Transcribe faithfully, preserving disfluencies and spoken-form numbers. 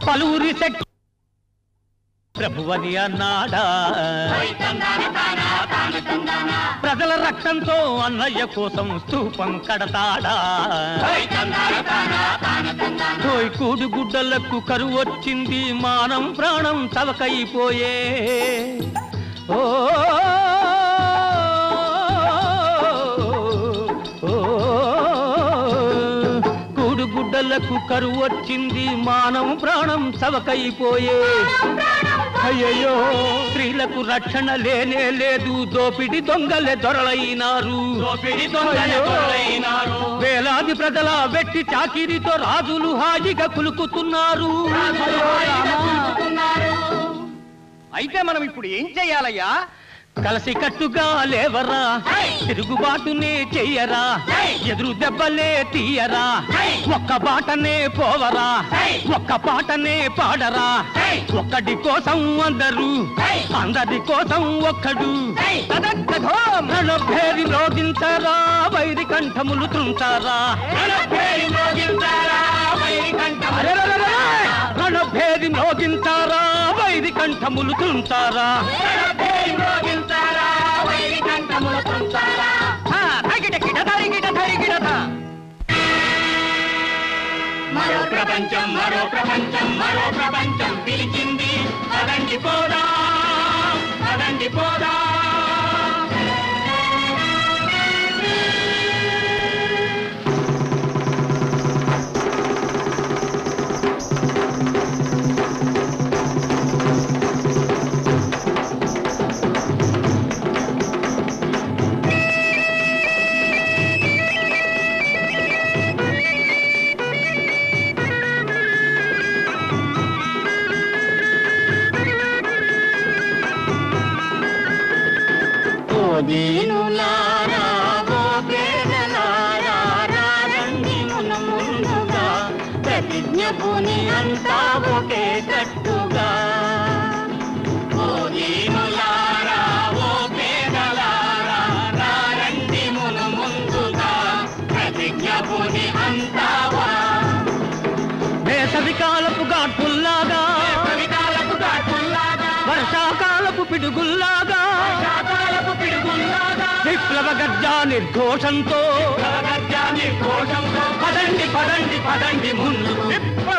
పలువురి శక్తి ప్రభువని అన్నాడా ప్రజల రక్తంతో అన్నయ్య కోసం స్తూపం కడతాడా తోయ్ కూడు గుడ్డలకు కరువు వచ్చింది మానం ప్రాణం తవకైపోయే ఓ గుడ్డలకు కరువు వచ్చింది మానవ ప్రాణం సవకైపోయే అయ్యయ్యో స్త్రీలకు రక్షణ లేనే లేదు దోపిడి దొంగలే దొరలైనారు వేలాది ప్రజల వెట్టి చాకిరితో రాజులు హాయిగా కులుకుతున్నారు అయితే మనం ఇప్పుడు ఏం చెయ్యాలయ్యా కలసి కట్టుగా లేవరా తిరుగుబాటునే చెయ్యరా ఎదురు దెబ్బలే తీయరా ఒక్క బాటనే పోవరా ఒక్క పాటనే పాడరా ఒక్కడి కోసం అందరూ అందరి కోసం ఒక్కడు రణభేరి లోగించారా వైరి కంఠములు తుంచారా రణభేరి లోగించారా వైరి కంఠములు తుంచారా మరో ప్రపంచం మరో ప్రపంచం మరో ప్రపంచం పిలిచింది అదండి పోదా అదండి పోదా దీనులారా ఓ పేదలారా రండి మున ముందుగా ప్రతిజ్ఞ పూని అంతా ఒకే కట్టుగా ఓ దీనులారా ఓ పేదలారా రండి మున ముందుగా ప్రతిజ్ఞ పూని అంతా వేసవి కాలపు గాడ్పుల్లాగా వర్షాకాలపు పిడుగుల్లాగా విప్లవ గర్జా నిర్ఘోషంతో పదండి పదండి పదండి ముందు